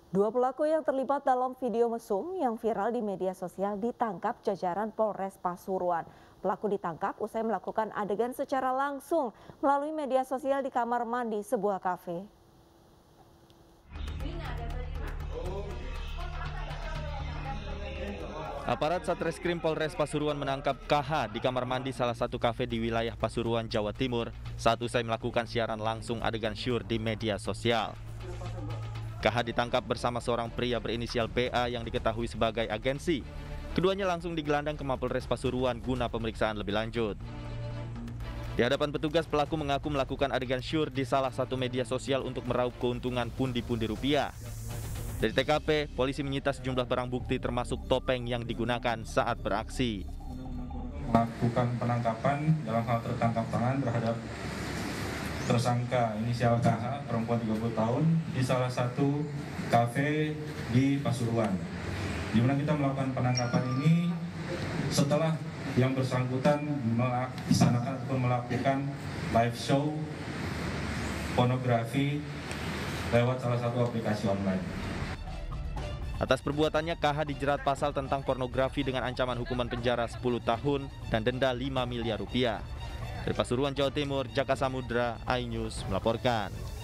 Dua pelaku yang terlibat dalam video mesum yang viral di media sosial ditangkap jajaran Polres Pasuruan. Pelaku ditangkap usai melakukan adegan secara langsung melalui media sosial di kamar mandi sebuah kafe. Aparat Satreskrim Polres Pasuruan menangkap KH di kamar mandi salah satu kafe di wilayah Pasuruan, Jawa Timur saat usai melakukan siaran langsung adegan syur di media sosial. KH ditangkap bersama seorang pria berinisial BA yang diketahui sebagai agensi. Keduanya langsung digelandang ke Mapolres Pasuruan guna pemeriksaan lebih lanjut. Di hadapan petugas, pelaku mengaku melakukan adegan syur di salah satu media sosial untuk meraup keuntungan pundi-pundi rupiah. Dari TKP, polisi menyita sejumlah barang bukti termasuk topeng yang digunakan saat beraksi. Melakukan penangkapan dalam hal tertangkap tangan terhadap tersangka inisial KH, perempuan 30 tahun, di salah satu kafe di Pasuruan. Di mana kita melakukan penangkapan ini setelah yang bersangkutan melaksanakan ataupun melakukan live show pornografi lewat salah satu aplikasi online. Atas perbuatannya, KH dijerat pasal tentang pornografi dengan ancaman hukuman penjara 10 tahun dan denda 5 miliar rupiah. Dari Pasuruan, Jawa Timur, Jaka Samudra, iNews melaporkan.